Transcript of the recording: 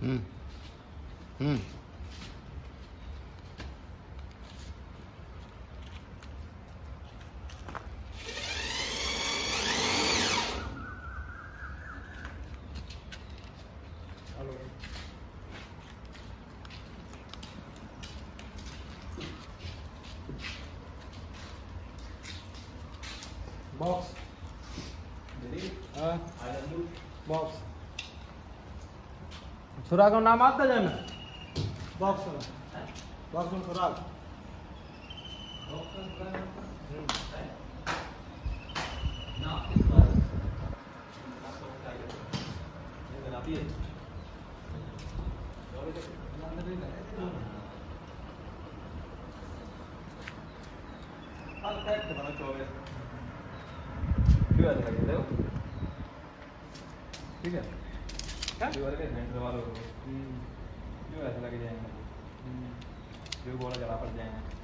हम्म हम्म box box सुराग नाम आता जाए ना बॉक्स बॉक्स में सुराग ठीक है क्या हम्म जो ऐसे लग जाएंगे जो गोला जला पड़ जाएंगे